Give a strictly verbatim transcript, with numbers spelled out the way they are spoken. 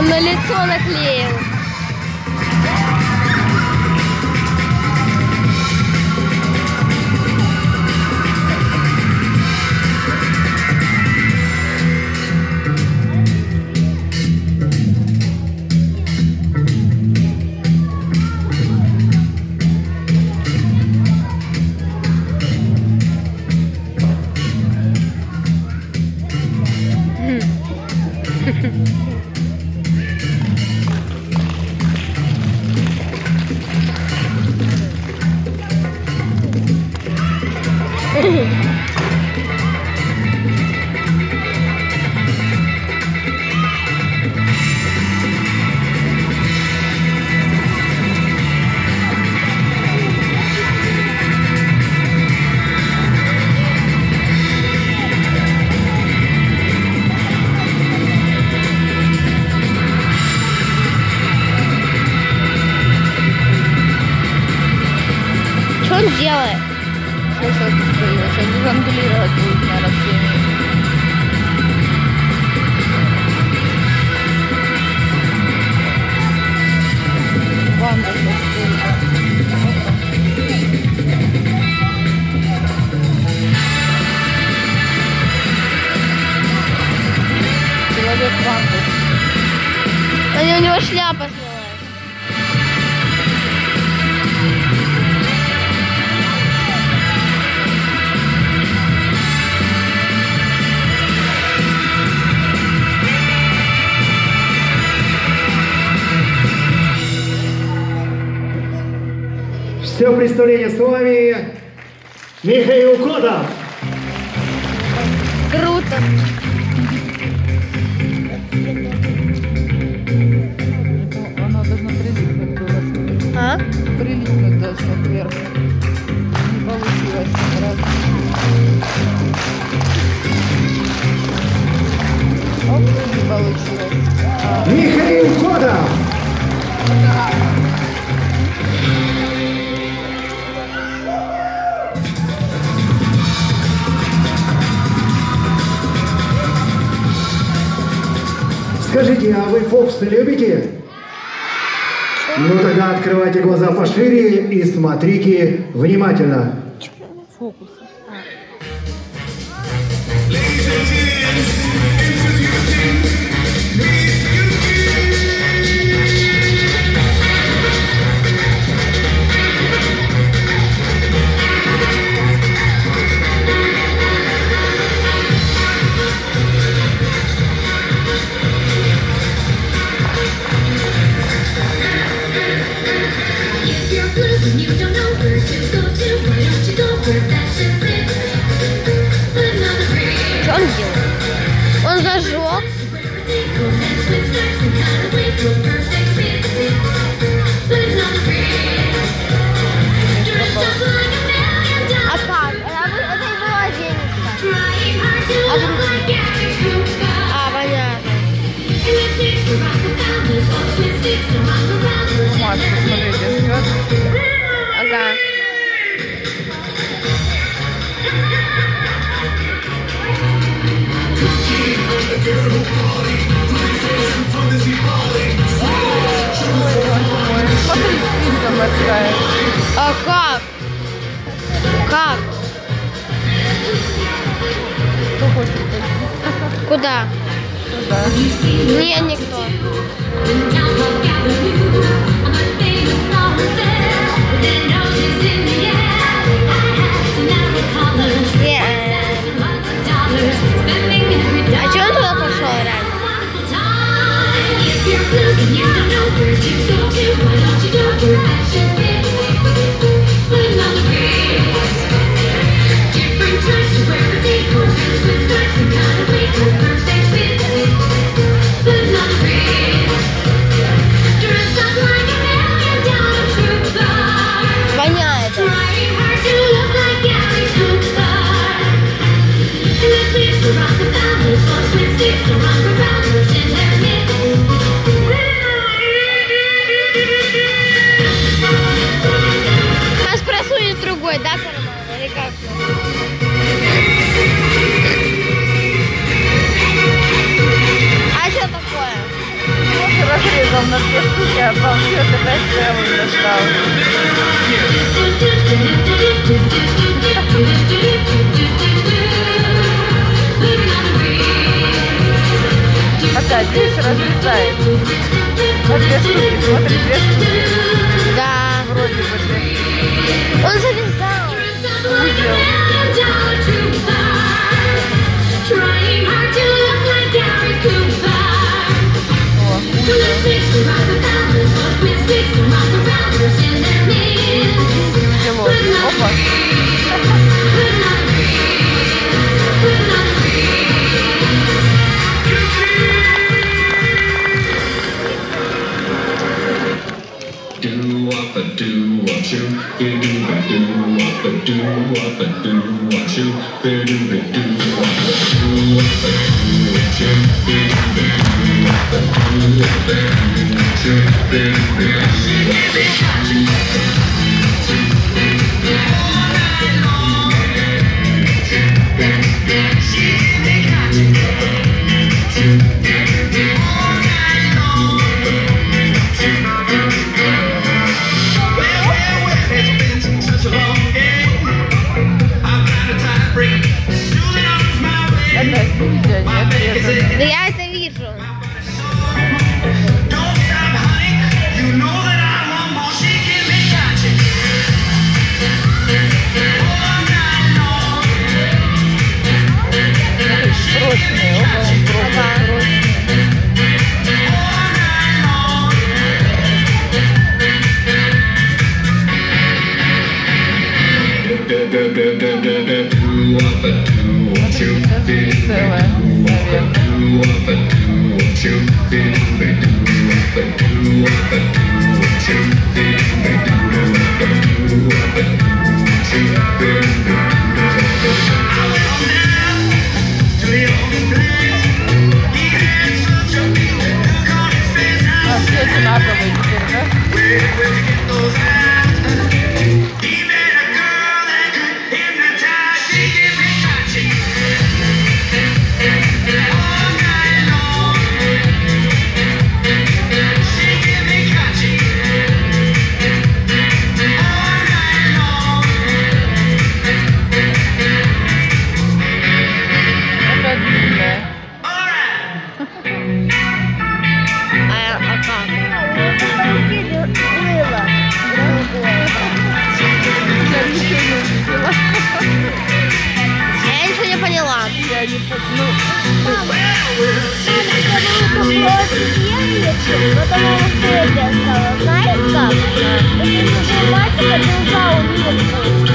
Он на лицо наклеил. Что он делает? Сейчас это стоит, сейчас жонглировать будет на растении. Ванда сейчас стоит. Человек ванды. А у него шляпа снялась. Все представление с вами Михаил Кодов. Круто. Она должна прилипнуть было. А? Прилипнуть должна кверху. Не получилось сразу. Оп, не получилось. А. Михаил Кодов. Скажите, а вы фокусы любите? Ну тогда открывайте глаза пошире и смотрите внимательно. Фокус. Что он делает? Он зажег. А как? Это, это и была денежка. А, друг... а понятно. Машка, смотрите, ждет. Ага. Смотри, спинка морская. А как? Как? Кто хочет пойти? Куда? Туда. Не, никто. Не, а че он туда пошел раньше? Воняет. Вот разрезал на две штуки, а получилось опять целый достал. Опять, видишь, разрезает. На две штуки, смотри, две штуки. Да. Вроде бы ты. Он завязал. Узел. О, узел. Опа. Да я это вижу. Прочные, оба он прочный. Целая, а все одинаковые теперь, да? Я ничего не поняла. Я не поняла. Потому что я стала, знаешь как? Если нажимать, это уже